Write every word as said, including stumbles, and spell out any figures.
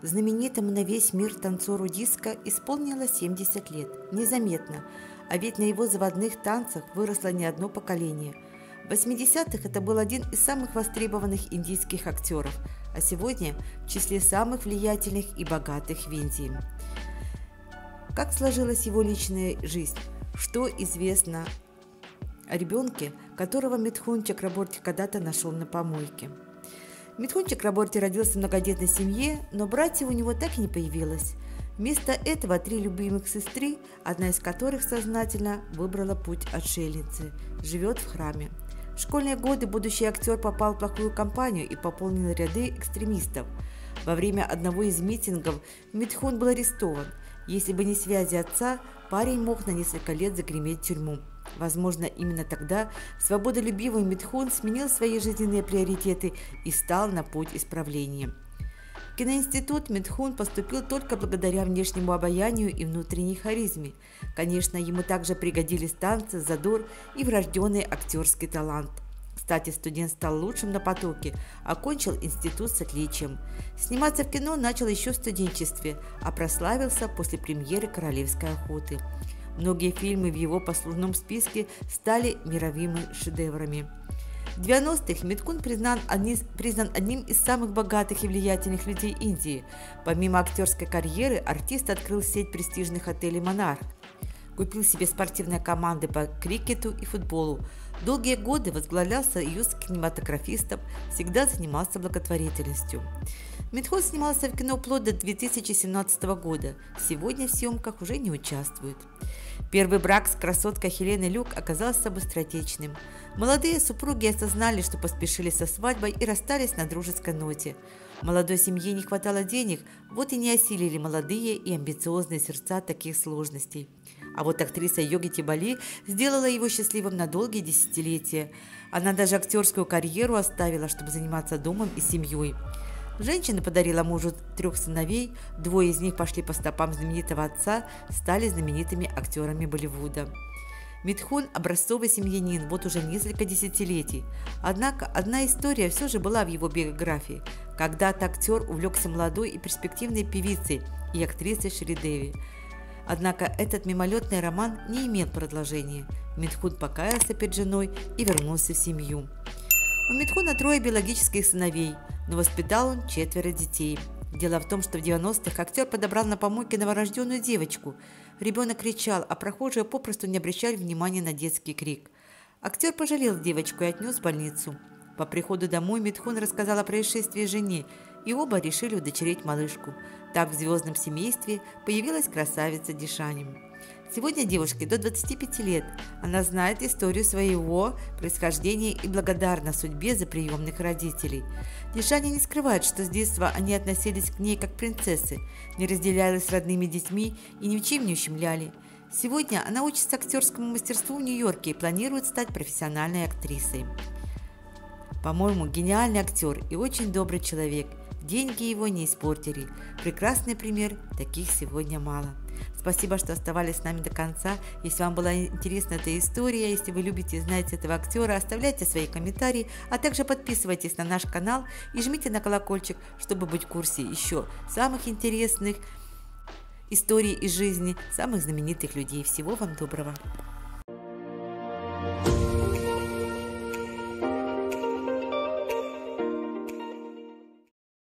Знаменитому на весь мир танцору диско исполнилось семьдесят лет. Незаметно, а ведь на его заводных танцах выросло не одно поколение. В восьмидесятых это был один из самых востребованных индийских актеров, а сегодня в числе самых влиятельных и богатых в Индии. Как сложилась его личная жизнь? Что известно о ребенке, которого Митхун Чакраборти когда-то нашел на помойке? Митхун Чакраборти родился в многодетной семье, но братьев у него так и не появилось. Вместо этого три любимых сестры, одна из которых сознательно выбрала путь отшельницы, живет в храме. В школьные годы будущий актер попал в плохую компанию и пополнил ряды экстремистов. Во время одного из митингов Митхун был арестован. Если бы не связи отца, парень мог на несколько лет загреметь в тюрьму. Возможно, именно тогда свободолюбивый Митхун сменил свои жизненные приоритеты и стал на путь исправления. В киноинститут Митхун поступил только благодаря внешнему обаянию и внутренней харизме. Конечно, ему также пригодились танцы, задор и врожденный актерский талант. Кстати, студент стал лучшим на потоке, окончил институт с отличием. Сниматься в кино начал еще в студенчестве, а прославился после премьеры «Королевской охоты». Многие фильмы в его послужном списке стали мировыми шедеврами. В девяностых Митхун признан, признан одним из самых богатых и влиятельных людей Индии. Помимо актерской карьеры, артист открыл сеть престижных отелей «Монарх», купил себе спортивные команды по крикету и футболу. Долгие годы возглавлял союз кинематографистов, всегда занимался благотворительностью. Митхун снимался в кино вплоть до две тысячи семнадцатого года. Сегодня в съемках уже не участвует. Первый брак с красоткой Хеленой Люк оказался быстротечным. Молодые супруги осознали, что поспешили со свадьбой и расстались на дружеской ноте. Молодой семье не хватало денег, вот и не осилили молодые и амбициозные сердца таких сложностей. А вот актриса Йогити Бали сделала его счастливым на долгие десятилетия. Она даже актерскую карьеру оставила, чтобы заниматься домом и семьей. Женщина подарила мужу трех сыновей, двое из них пошли по стопам знаменитого отца, стали знаменитыми актерами Болливуда. Митхун – образцовый семьянин вот уже несколько десятилетий. Однако одна история все же была в его биографии. Когда-то актер увлекся молодой и перспективной певицей и актрисой Шридеви. Однако этот мимолетный роман не имел продолжения. Митхун покаялся перед женой и вернулся в семью. У Митхуна трое биологических сыновей, но воспитал он четверо детей. Дело в том, что в девяностых актер подобрал на помойке новорожденную девочку. Ребенок кричал, а прохожие попросту не обращали внимания на детский крик. Актер пожалел девочку и отнес в больницу. По приходу домой Митхун рассказал о происшествии жене, и оба решили удочерить малышку. Так в звездном семействе появилась красавица Дишани. Сегодня девушке до двадцати пяти лет. Она знает историю своего происхождения и благодарна судьбе за приемных родителей. Дишани не скрывает, что с детства они относились к ней как к принцессе, не разделяли с родными детьми и ни в чем не ущемляли. Сегодня она учится актерскому мастерству в Нью-Йорке и планирует стать профессиональной актрисой. По-моему, гениальный актер и очень добрый человек. Деньги его не испортили. Прекрасный пример, таких сегодня мало. Спасибо, что оставались с нами до конца. Если вам была интересна эта история, если вы любите и знаете этого актера, оставляйте свои комментарии, а также подписывайтесь на наш канал и жмите на колокольчик, чтобы быть в курсе еще самых интересных историй из жизни самых знаменитых людей. Всего вам доброго!